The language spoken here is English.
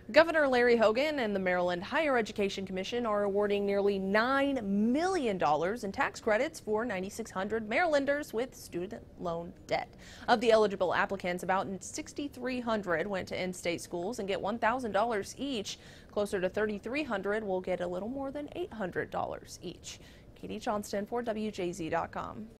Governor Larry Hogan and the Maryland Higher Education Commission are awarding nearly $9 million in tax credits for 9,600 Marylanders with student loan debt. Of the eligible applicants, about 6,300 went to in-state schools and get $1,000 each. Closer to 3,300 will get a little more than $800 each. Katie Johnston for WJZ.com.